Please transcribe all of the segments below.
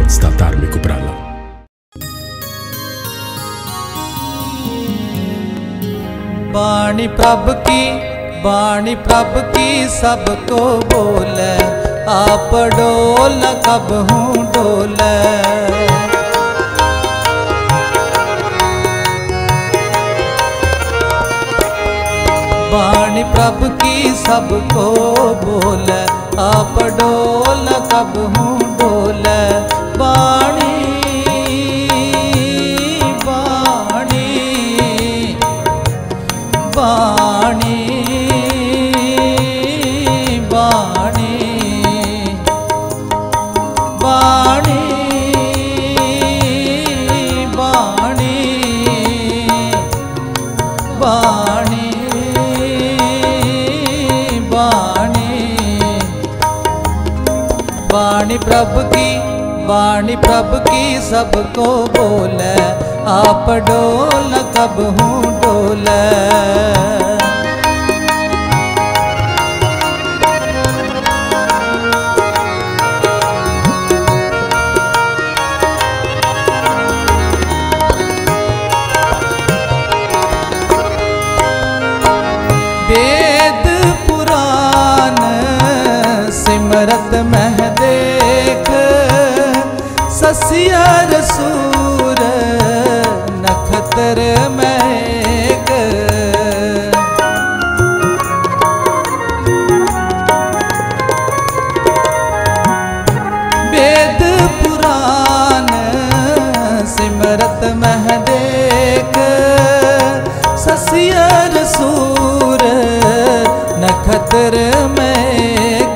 ਦਾ ਧਾਰਮਿਕ ਉਪਰਾਲਾ। बाणी प्रभ की सबको बोले, आप डोल कब हूँ डोले। बाणी प्रभ की सबको बोले, आप डोल कब हूँ डोले। बाणी बाणी बाणी बाणी बाणी बाणी बाणी बाणी प्रभ की सबको बोले, आप डोल कब हूँ डोले। वेद पुराण सिमरत मह देख, ससियर सूर नखतर महक। वेद पुराण सिमरत मह देख, ससियर सूर नखतर महक।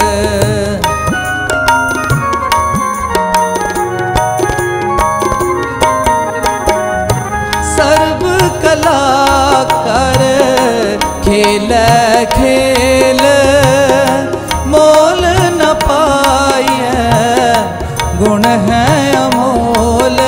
सर्व कला कर खेल खेल, मोल न पाए गुण है अमोल।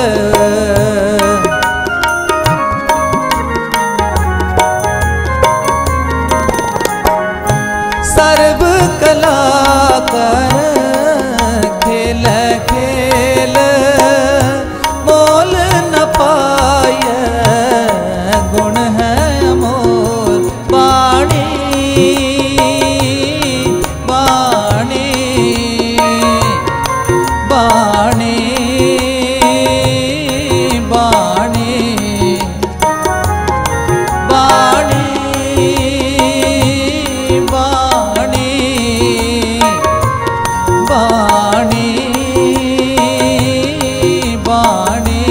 सर्व कला कर खेल खेल, मोल न पाए गुण है अमोल। बाणी बाणी बाणी बाणी बाणी बाणी बाणी बाणी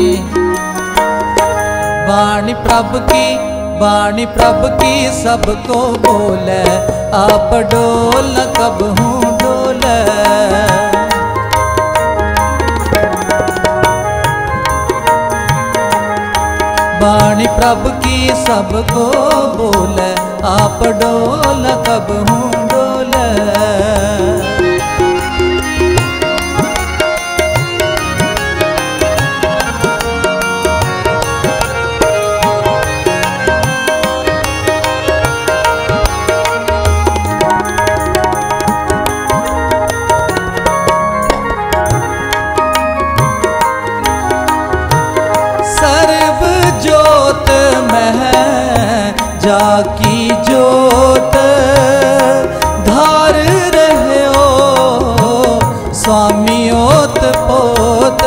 बाणी प्रभ की सबको बोले, आप डोल कब हूँ डोले। बाणी प्रभ की सबको बोले, आप डोल कब हूँ डोले। सर्व ज्योत मह जाकी ज्योत, धार रहे हो स्वामी ओत पोत।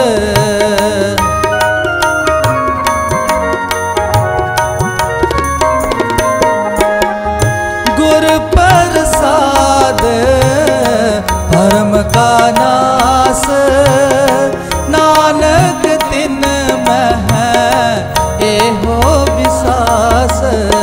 गुर प्रसाद धर्म का नास, नानक तिन मह एहो विसास।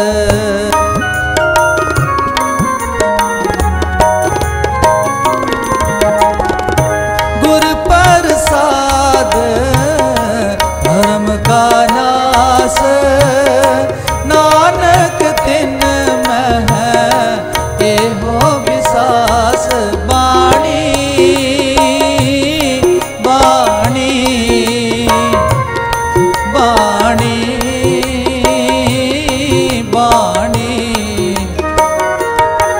गुर प्रसाद धर्म का नास, नानक तिन मह एहो विसास। बाणी बाणी बाणी बाणी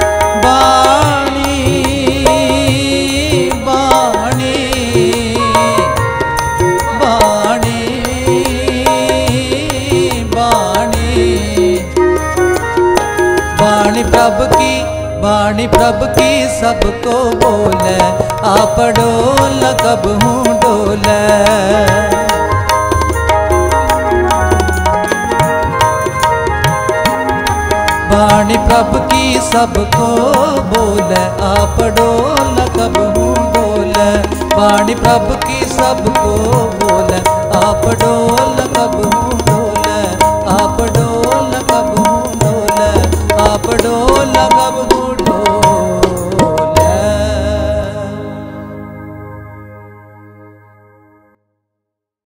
बाणी बाणी प्रभ की सबको बोले, आप डोल कबहू डोले। वाणी प्रभ की सबको बोले, आप डोल कबहू डोले। वाणी प्रभ की सबको बोले, आप डोल